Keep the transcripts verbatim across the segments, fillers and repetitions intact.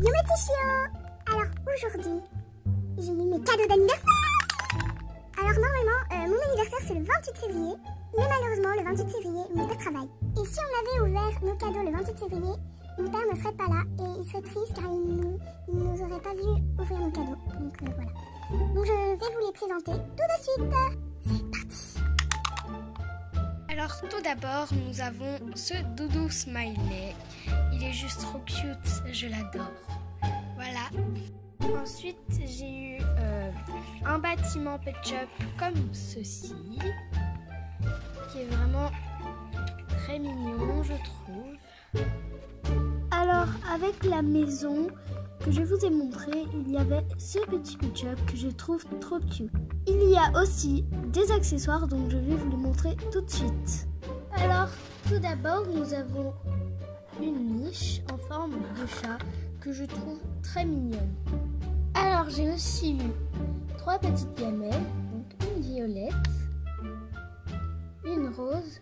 Yo mes petits chiots. Alors aujourd'hui, j'ai eu mes cadeaux d'anniversaire. Alors normalement, euh, mon anniversaire c'est le vingt-huit février. Mais malheureusement, le vingt-huit février, mon père travaille. Et si on avait ouvert nos cadeaux le vingt-huit février, mon père ne serait pas là et il serait triste car il ne nous, il nous aurait pas vu ouvrir nos cadeaux. Donc euh, voilà. Donc je vais vous les présenter tout de suite. C'est parti. Alors tout d'abord, nous avons ce doudou smiley. Il est juste trop cute, je l'adore. Voilà. Ensuite, j'ai eu euh, un bâtiment Pet Shop comme ceci, qui est vraiment très mignon, je trouve. Alors, avec la maison que je vous ai montré, il y avait ce petit Pet Shop que je trouve trop cute. Il y a aussi des accessoires, donc je vais vous les montrer tout de suite. Alors, tout d'abord, nous avons une niche en forme de chat que je trouve très mignonne. Alors, j'ai aussi eu trois petites gamelles, donc une violette, une rose.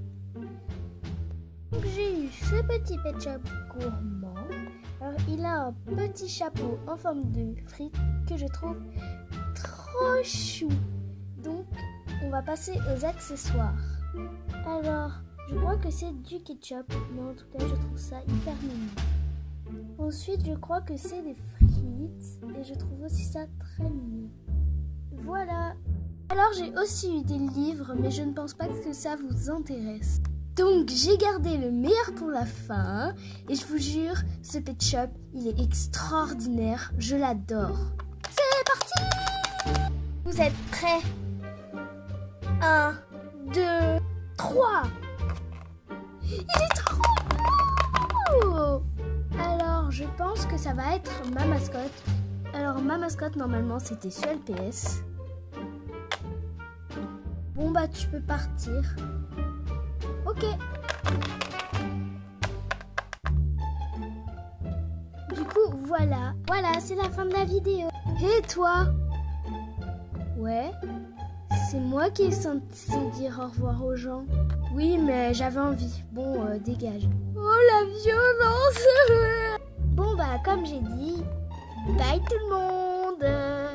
Donc, j'ai eu ce petit Pet Shop gourmand. Alors, il a un petit chapeau en forme de frites que je trouve trop chou. Donc, on va passer aux accessoires. Alors, je crois que c'est du ketchup, mais en tout cas, je trouve ça hyper mignon. Ensuite, je crois que c'est des frites et je trouve aussi ça très mignon. Voilà. Alors, j'ai aussi eu des livres, mais je ne pense pas que ça vous intéresse. Donc, j'ai gardé le meilleur pour la fin et je vous jure, ce Pet Shop, il est extraordinaire. Je l'adore. C'est parti! Vous êtes prêts? Un, deux, trois. Il est trop beau! Alors, je pense que ça va être ma mascotte. Alors, ma mascotte, normalement, c'était sur L P S. Bon, bah, tu peux partir. Ok. Du coup, voilà. Voilà, c'est la fin de la vidéo. Et toi? Ouais? C'est moi qui est censé dire au revoir aux gens. Oui, mais j'avais envie. Bon, euh, dégage. Oh, la violence! Bon, bah, comme j'ai dit, bye tout le monde!